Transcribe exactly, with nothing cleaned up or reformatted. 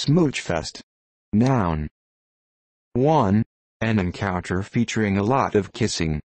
Smoochfest. Noun. one. An encounter featuring a lot of kissing.